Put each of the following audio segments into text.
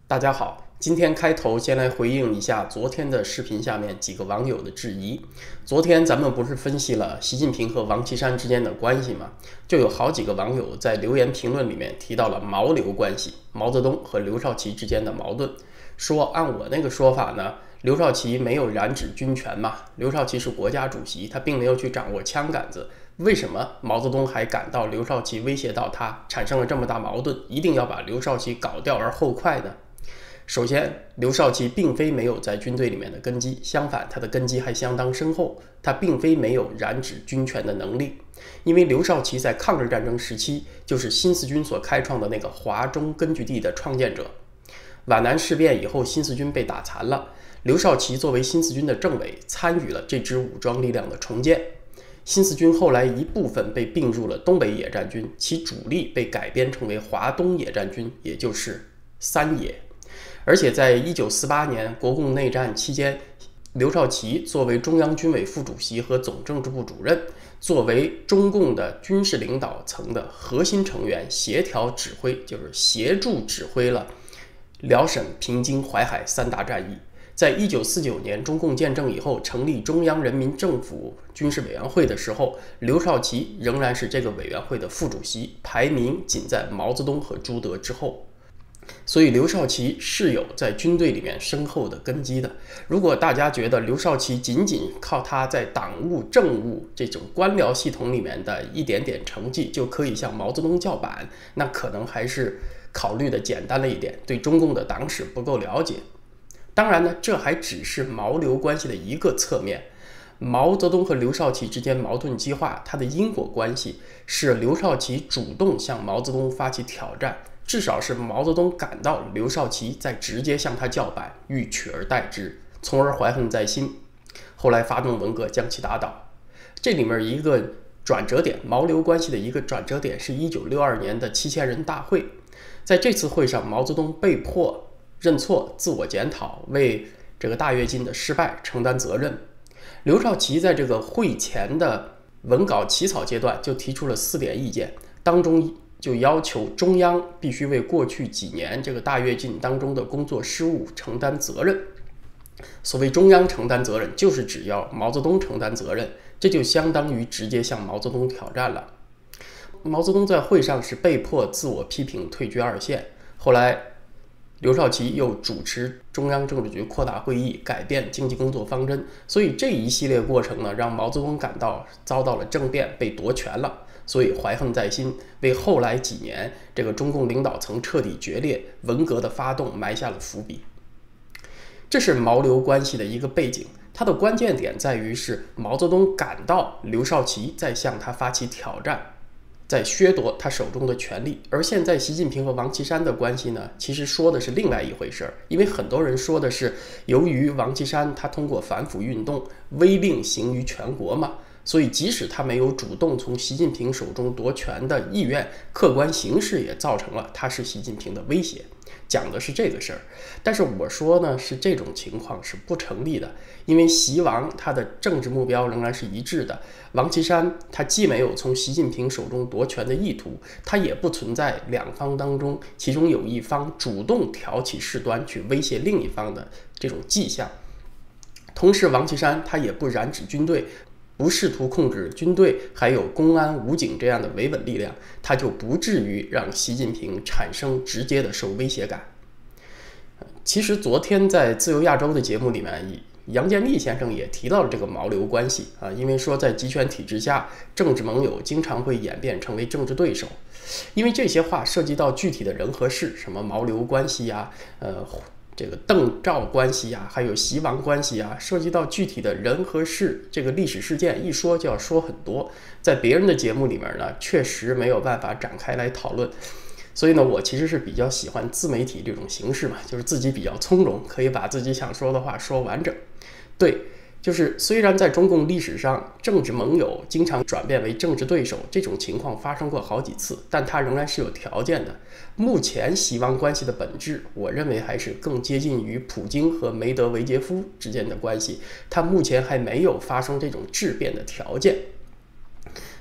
大家好，今天开头先来回应一下昨天的视频下面几个网友的质疑。昨天咱们不是分析了习近平和王岐山之间的关系吗？就有好几个网友在留言评论里面提到了毛刘关系，毛泽东和刘少奇之间的矛盾，说按我那个说法呢，刘少奇没有染指军权嘛，刘少奇是国家主席，他并没有去掌握枪杆子。为什么毛泽东还感到刘少奇威胁到他，产生了这么大矛盾，一定要把刘少奇搞掉而后快呢？首先，刘少奇并非没有在军队里面的根基，相反，他的根基还相当深厚。他并非没有染指军权的能力，因为刘少奇在抗日战争时期就是新四军所开创的那个华中根据地的创建者。皖南事变以后，新四军被打残了，刘少奇作为新四军的政委，参与了这支武装力量的重建。新四军后来一部分被并入了东北野战军，其主力被改编成为华东野战军，也就是三野。而且在1948年国共内战期间，刘少奇作为中央军委副主席和总政治部主任，作为中共的军事领导层的核心成员，协调指挥，就是协助指挥了辽沈、平津、淮海三大战役。在1949年中共建政以后，成立中央人民政府军事委员会的时候，刘少奇仍然是这个委员会的副主席，排名仅在毛泽东和朱德之后。所以刘少奇是有在军队里面深厚的根基的。如果大家觉得刘少奇仅仅靠他在党务、政务这种官僚系统里面的一点点成绩就可以向毛泽东叫板，那可能还是考虑的简单了一点，对中共的党史不够了解。当然呢，这还只是毛刘关系的一个侧面。毛泽东和刘少奇之间矛盾激化，它的因果关系是刘少奇主动向毛泽东发起挑战，至少是毛泽东感到刘少奇在直接向他叫板，欲取而代之，从而怀恨在心，后来发动文革将其打倒。这里面一个转折点，毛刘关系的一个转折点是1962年的7000人大会。在这次会上，毛泽东被迫认错、自我检讨，为这个大跃进的失败承担责任。刘少奇在这个会前的文稿起草阶段就提出了4点意见，当中就要求中央必须为过去几年这个大跃进当中的工作失误承担责任。所谓中央承担责任，就是只要毛泽东承担责任，这就相当于直接向毛泽东挑战了。毛泽东在会上是被迫自我批评，退居2线。后来刘少奇又主持中央政治局扩大会议，改变经济工作方针，所以这一系列过程呢，让毛泽东感到遭到了政变，被夺权了，所以怀恨在心，为后来几年这个中共领导层彻底决裂、文革的发动埋下了伏笔。这是毛刘关系的一个背景，它的关键点在于是毛泽东感到刘少奇在向他发起挑战，在削夺他手中的权力。而现在习近平和王岐山的关系呢，其实说的是另外一回事。因为很多人说的是，由于王岐山他通过反腐运动威令行于全国嘛，所以即使他没有主动从习近平手中夺权的意愿，客观形势也造成了他是习近平的威胁。讲的是这个事儿，但是我说呢，是这种情况是不成立的，因为习王他的政治目标仍然是一致的。王岐山他既没有从习近平手中夺权的意图，他也不存在两方当中其中有一方主动挑起事端去威胁另一方的这种迹象。同时，王岐山他也不染指军队，不试图控制军队还有公安武警这样的维稳力量，他就不至于让习近平产生直接的受威胁感。其实昨天在自由亚洲的节目里面，杨建立先生也提到了这个毛刘关系啊，因为说在集权体制下，政治盟友经常会演变成为政治对手。因为这些话涉及到具体的人和事，什么毛刘关系呀，这个邓赵关系啊，还有习王关系啊，涉及到具体的人和事，这个历史事件一说就要说很多，在别人的节目里面呢，确实没有办法展开来讨论。所以呢，我其实是比较喜欢自媒体这种形式嘛，就是自己比较从容，可以把自己想说的话说完整。对，就是虽然在中共历史上，政治盟友经常转变为政治对手，这种情况发生过好几次，但它仍然是有条件的。目前习王关系的本质，我认为还是更接近于普京和梅德韦杰夫之间的关系，它目前还没有发生这种质变的条件。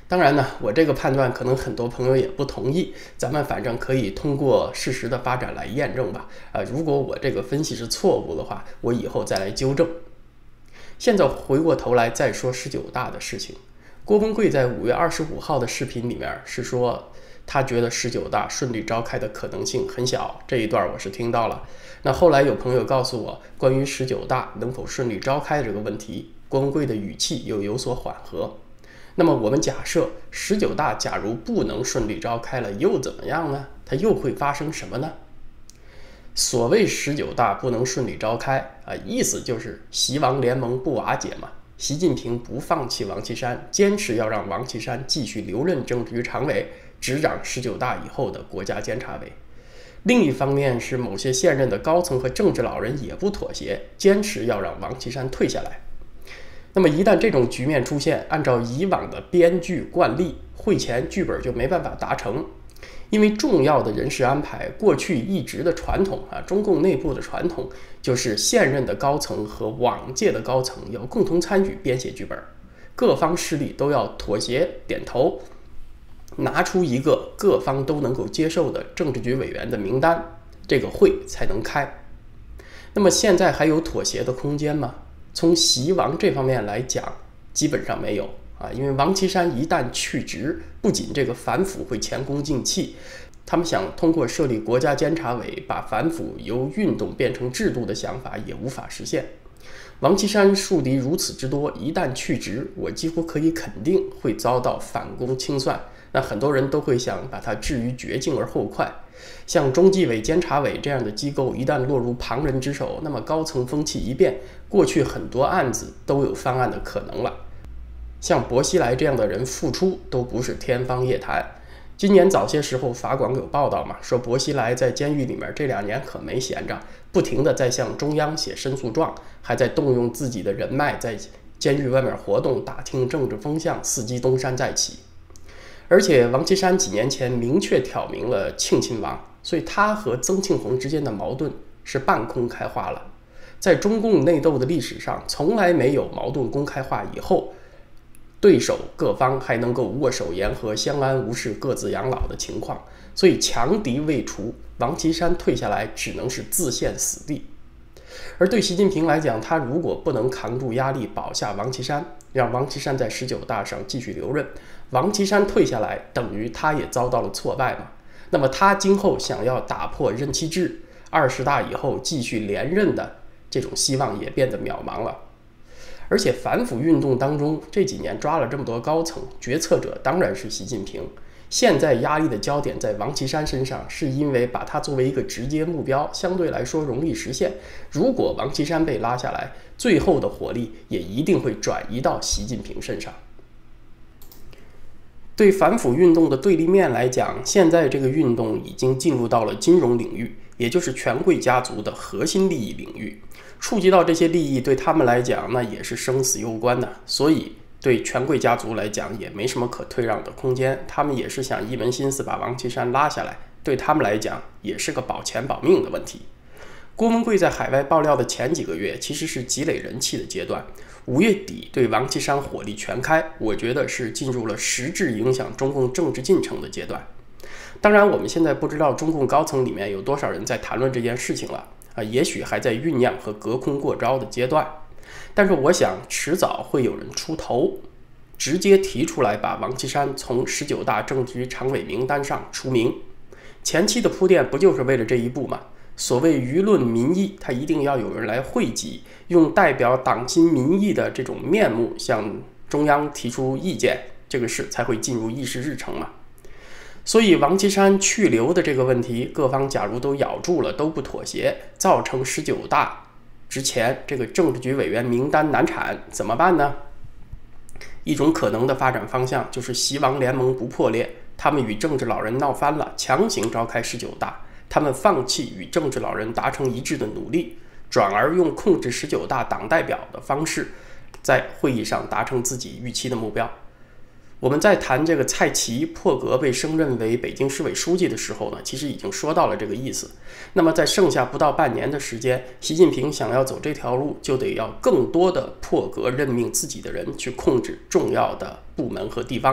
当然呢，我这个判断可能很多朋友也不同意，咱们反正可以通过事实的发展来验证吧。如果我这个分析是错误的话，我以后再来纠正。现在回过头来再说19大的事情，郭文贵在5月25号的视频里面是说，他觉得19大顺利召开的可能性很小，这一段我是听到了。那后来有朋友告诉我，关于19大能否顺利召开这个问题，郭文贵的语气又有所缓和。那么我们假设19大假如不能顺利召开了，又怎么样呢？它又会发生什么呢？所谓19大不能顺利召开意思就是习王联盟不瓦解嘛。习近平不放弃王岐山，坚持要让王岐山继续留任政治局常委，执掌19大以后的国家监察委。另一方面是某些现任的高层和政治老人也不妥协，坚持要让王岐山退下来。那么一旦这种局面出现，按照以往的编剧惯例，会前剧本就没办法达成。因为重要的人事安排，过去一直的传统中共内部的传统就是现任的高层和往届的高层要共同参与编写剧本，各方势力都要妥协点头，拿出一个各方都能够接受的政治局委员的名单，这个会才能开。那么现在还有妥协的空间吗？从习王这方面来讲，基本上没有因为王岐山一旦去职，不仅这个反腐会前功尽弃，他们想通过设立国家监察委把反腐由运动变成制度的想法也无法实现。王岐山树敌如此之多，一旦去职，我几乎可以肯定会遭到反攻清算，那很多人都会想把他置于绝境而后快。像中纪委、监察委这样的机构一旦落入旁人之手，那么高层风气一变，过去很多案子都有翻案的可能了。像薄熙来这样的人复出都不是天方夜谭。今年早些时候法广有报道嘛，说薄熙来在监狱里面这2年可没闲着，不停地在向中央写申诉状，还在动用自己的人脉在监狱外面活动，打听政治风向，伺机东山再起。而且王岐山几年前明确挑明了庆亲王，所以他和曾庆红之间的矛盾是半公开化了。在中共内斗的历史上，从来没有矛盾公开化以后，对手各方还能够握手言和、相安无事、各自养老的情况。所以强敌未除，王岐山退下来只能是自陷死地。而对习近平来讲，他如果不能扛住压力保下王岐山，让王岐山在19大上继续留任，王岐山退下来等于他也遭到了挫败嘛。那么他今后想要打破任期制，20大以后继续连任的这种希望也变得渺茫了。而且反腐运动当中这几年抓了这么多高层，决策者当然是习近平。现在压力的焦点在王岐山身上，是因为把他作为一个直接目标，相对来说容易实现。如果王岐山被拉下来，最后的火力也一定会转移到习近平身上。对反腐运动的对立面来讲，现在这个运动已经进入到了金融领域，也就是权贵家族的核心利益领域。触及到这些利益，对他们来讲那也是生死攸关的，所以对权贵家族来讲也没什么可退让的空间，他们也是想一门心思把王岐山拉下来，对他们来讲也是个保钱保命的问题。郭文贵在海外爆料的前几个月其实是积累人气的阶段，5月底对王岐山火力全开，我觉得是进入了实质影响中共政治进程的阶段。当然我们现在不知道中共高层里面有多少人在谈论这件事情了也许还在酝酿和隔空过招的阶段，但是我想迟早会有人出头，直接提出来把王岐山从19大政治局常委名单上除名。前期的铺垫不就是为了这一步吗？所谓舆论民意，它一定要有人来汇集，用代表党心民意的这种面目向中央提出意见，这个事才会进入议事日程嘛。所以王岐山去留的这个问题，各方假如都咬住了，都不妥协，造成19大之前这个政治局委员名单难产，怎么办呢？一种可能的发展方向就是习王联盟不破裂，他们与政治老人闹翻了，强行召开19大，他们放弃与政治老人达成一致的努力，转而用控制19大党代表的方式，在会议上达成自己预期的目标。我们在谈这个蔡奇破格被升任为北京市委书记的时候呢，其实已经说到了这个意思。那么在剩下不到半年的时间，习近平想要走这条路，就得要更多的破格任命自己的人去控制重要的部门和地方，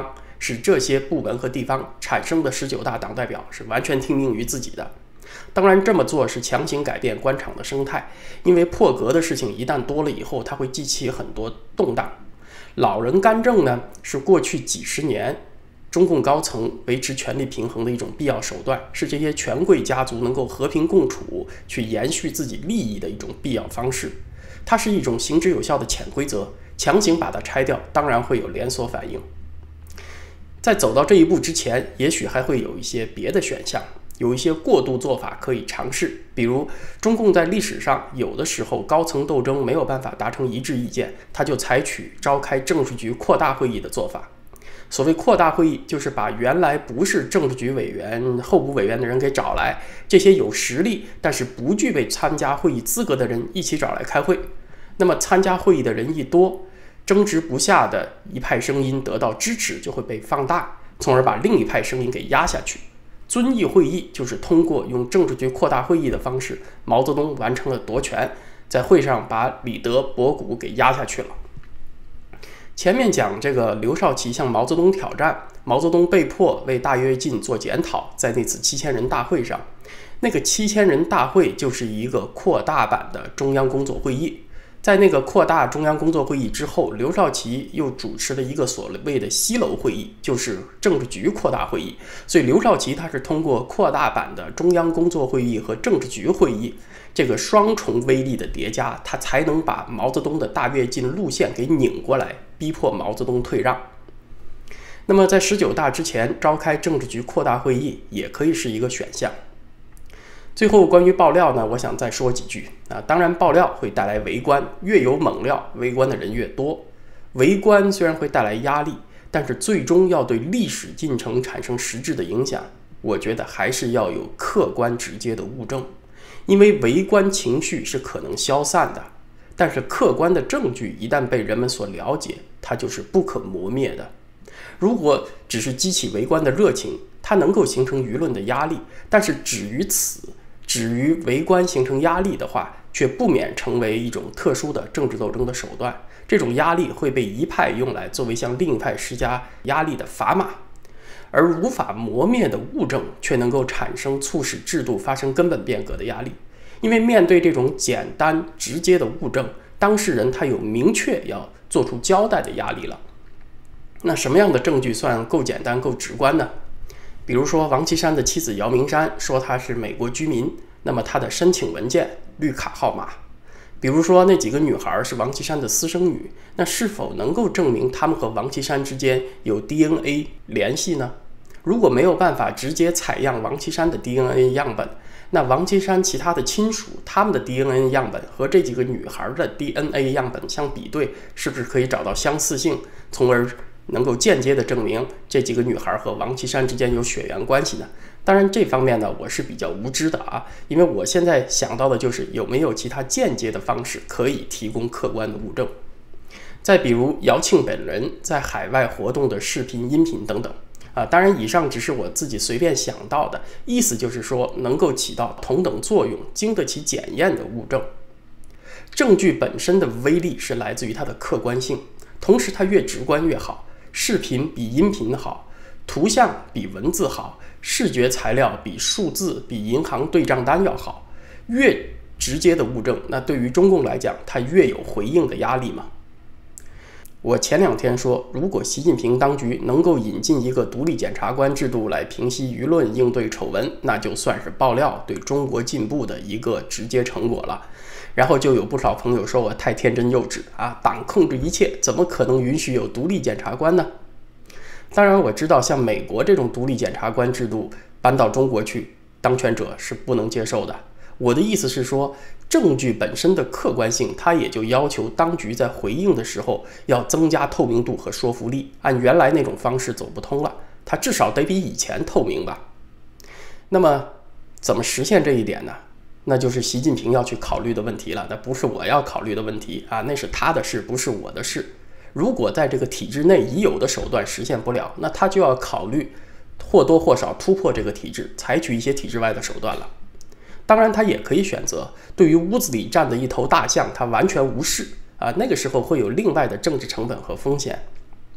使这些部门和地方产生的19大党代表是完全听命于自己的。当然，这么做是强行改变官场的生态，因为破格的事情一旦多了以后，它会激起很多动荡。老人干政呢，是过去几十年中共高层维持权力平衡的一种必要手段，是这些权贵家族能够和平共处、去延续自己利益的一种必要方式。它是一种行之有效的潜规则，强行把它拆掉，当然会有连锁反应。在走到这一步之前，也许还会有一些别的选项，有一些过渡做法可以尝试。比如，中共在历史上有的时候高层斗争没有办法达成一致意见，他就采取召开政治局扩大会议的做法。所谓扩大会议，就是把原来不是政治局委员、候补委员的人给找来，这些有实力但是不具备参加会议资格的人一起找来开会。那么参加会议的人一多，争执不下的一派声音得到支持，就会被放大，从而把另一派声音给压下去。遵义会议就是通过用政治局扩大会议的方式，毛泽东完成了夺权，在会上把李德、博古给压下去了。前面讲这个刘少奇向毛泽东挑战，毛泽东被迫为大跃进做检讨，在那次7000人大会上，那个7000人大会就是一个扩大版的中央工作会议。在那个扩大中央工作会议之后，刘少奇又主持了一个所谓的西楼会议，就是政治局扩大会议。所以刘少奇他是通过扩大版的中央工作会议和政治局会议这个双重威力的叠加，他才能把毛泽东的大跃进路线给拧过来，逼迫毛泽东退让。那么在19大之前召开政治局扩大会议也可以是一个选项。最后关于爆料呢，我想再说几句当然爆料会带来围观，越有猛料，围观的人越多。围观虽然会带来压力，但是最终要对历史进程产生实质的影响，我觉得还是要有客观直接的物证。因为围观情绪是可能消散的，但是客观的证据一旦被人们所了解，它就是不可磨灭的。如果只是激起围观的热情，它能够形成舆论的压力，但是止于此，止于围观形成压力的话，却不免成为一种特殊的政治斗争的手段。这种压力会被一派用来作为向另一派施加压力的砝码，而无法磨灭的物证却能够产生促使制度发生根本变革的压力。因为面对这种简单直接的物证，当事人他有明确要做出交代的压力了。那什么样的证据算够简单够直观呢？比如说王岐山的妻子姚明山说他是美国居民，那么他的申请文件、绿卡号码。比如说那几个女孩是王岐山的私生女，那是否能够证明他们和王岐山之间有 DNA 联系呢？如果没有办法直接采样王岐山的 DNA 样本，那王岐山其他的亲属他们的 DNA 样本和这几个女孩的 DNA 样本相比对，是不是可以找到相似性，从而能够间接的证明这几个女孩和王岐山之间有血缘关系呢？当然这方面呢，我是比较无知的因为我现在想到的就是有没有其他间接的方式可以提供客观的物证。再比如姚庆本人在海外活动的视频、音频等等当然以上只是我自己随便想到的，意思就是说能够起到同等作用、经得起检验的物证。证据本身的威力是来自于它的客观性，同时它越直观越好。视频比音频好，图像比文字好，视觉材料比数字、比银行对账单要好。越直接的物证，那对于中共来讲，它越有回应的压力嘛。我前2天说，如果习近平当局能够引进一个独立检察官制度来平息舆论、应对丑闻，那就算是爆料对中国进步的一个直接成果了。然后就有不少朋友说我太天真幼稚党控制一切，怎么可能允许有独立检察官呢？当然我知道像美国这种独立检察官制度搬到中国去，当权者是不能接受的。我的意思是说，证据本身的客观性，它也就要求当局在回应的时候要增加透明度和说服力，按原来那种方式走不通了，它至少得比以前透明吧。那么怎么实现这一点呢？那就是习近平要去考虑的问题了，那不是我要考虑的问题那是他的事，不是我的事。如果在这个体制内已有的手段实现不了，那他就要考虑或多或少突破这个体制，采取一些体制外的手段了。当然他也可以选择对于屋子里站的一头大象他完全无视那个时候会有另外的政治成本和风险。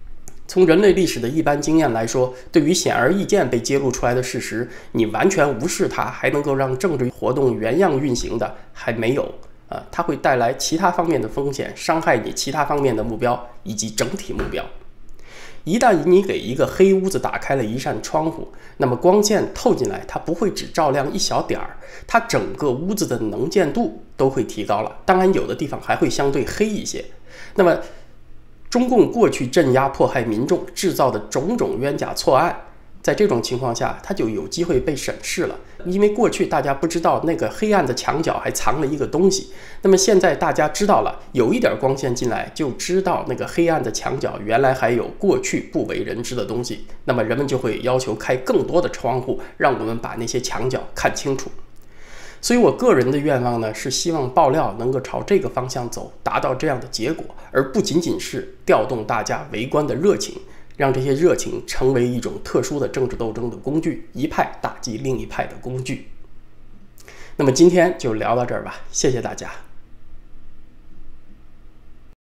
从人类历史的一般经验来说，对于显而易见被揭露出来的事实，你完全无视它，还能够让政治活动原样运行的，还没有。它会带来其他方面的风险，伤害你其他方面的目标以及整体目标。一旦你给一个黑屋子打开了一扇窗户，那么光线透进来，它不会只照亮一小点儿，它整个屋子的能见度都会提高了。当然，有的地方还会相对黑一些。那么，中共过去镇压迫害民众制造的种种冤假错案，在这种情况下，它就有机会被审视了。因为过去大家不知道那个黑暗的墙角还藏了一个东西，那么现在大家知道了，有一点光线进来，就知道那个黑暗的墙角原来还有过去不为人知的东西，那么人们就会要求开更多的窗户，让我们把那些墙角看清楚。所以我个人的愿望呢，是希望爆料能够朝这个方向走，达到这样的结果，而不仅仅是调动大家围观的热情，让这些热情成为一种特殊的政治斗争的工具，一派打击另一派的工具。那么今天就聊到这儿吧，谢谢大家。